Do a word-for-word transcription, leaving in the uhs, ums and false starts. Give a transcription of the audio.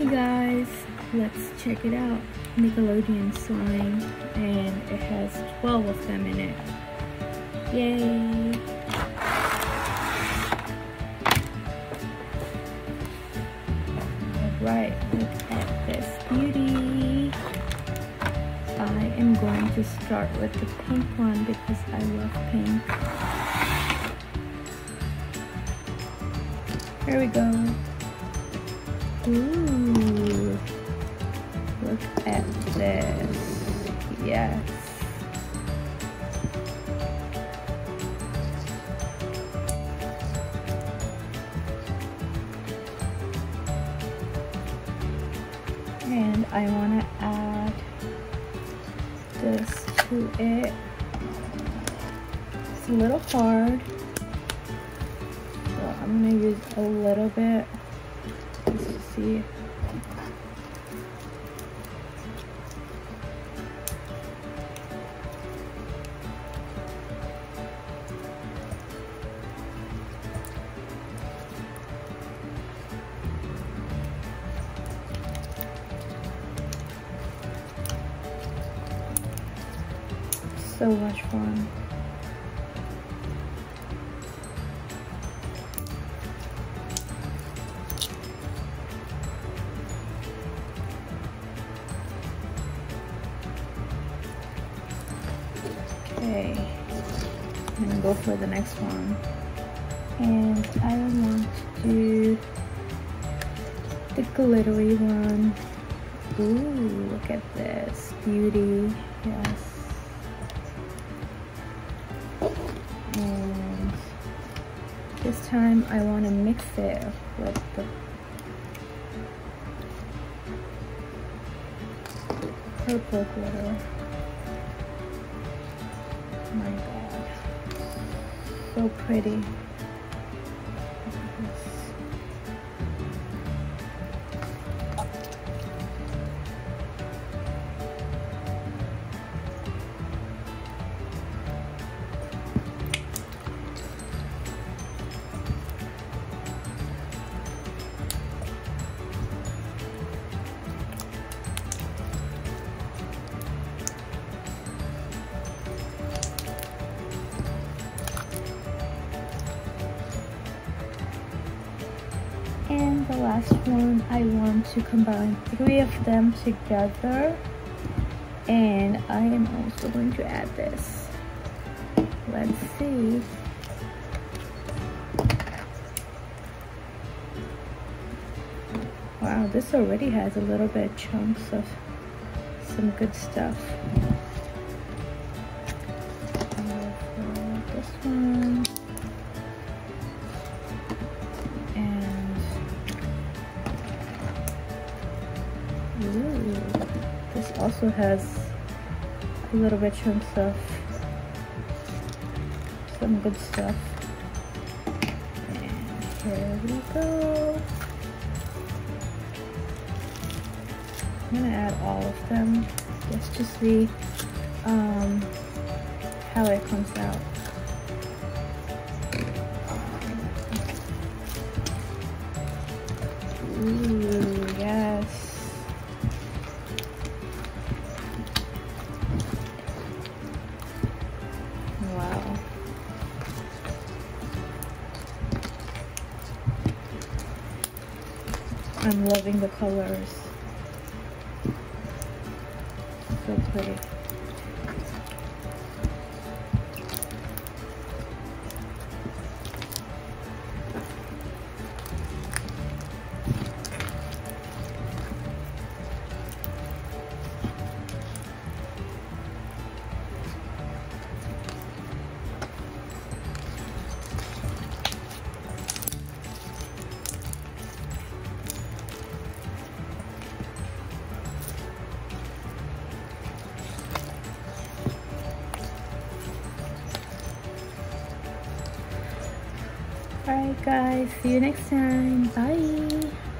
Hey guys, let's check it out. Nickelodeon Slime, and it has twelve of them in it. Yay! Alright, look at this beauty. I am going to start with the pink one because I love pink. Here we go. Ooh, look at this. Yes. And I want to add this to it. It's a little hard, so I'm going to use a little bit just to see. So much fun. Okay, I'm gonna go for the next one. And I want to do the glittery one. Ooh, look at this beauty. Yes. And this time I want to mix it with the purple glitter. Oh my god, so pretty. And the last one, I want to combine three of them together, and I am also going to add this. Let's see. Wow, this already has a little bit of chunks of some good stuff. Uh, for this one. Ooh, this also has a little bit chunks of some good stuff. And here we go. I'm gonna add all of them just to see um, how it comes out. Ooh, yes. Wow. I'm loving the colors. So pretty. Alright guys, see you next time. Bye.